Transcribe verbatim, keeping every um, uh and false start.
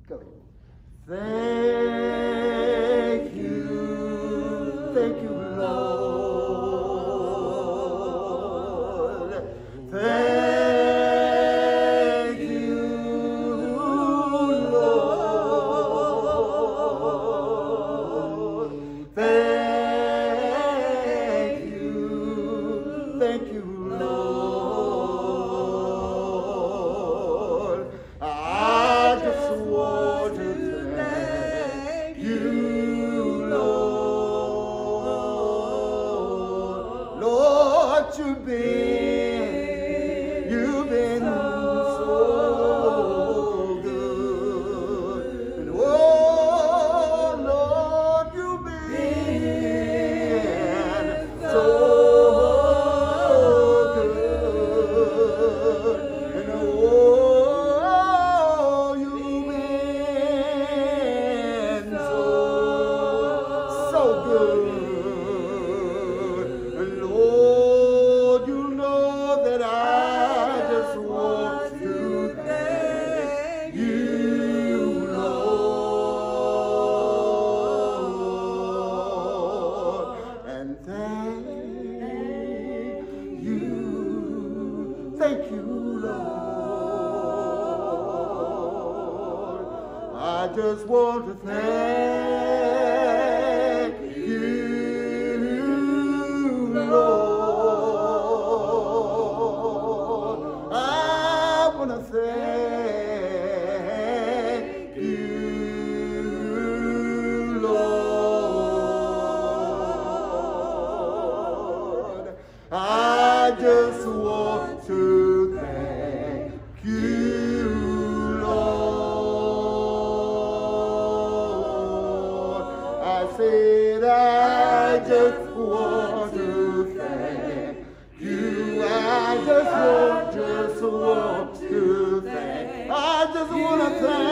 Go. Thank you, thank you, Lord. Thank you, Lord. Thank you, thank you, Lord. I just want to thank you, Lord. Lord, you've been, you've been so good. And oh, Lord, you've been so good. And oh, you've been so, so good. And Lord, you know that I just want to thank you, Lord. And thank you, thank you, Lord. I just want to thank you, Lord. I want to thank you, Lord. I just want to thank you, Lord. I said I just want to thank you. I just want, just want to thank. I just want to thank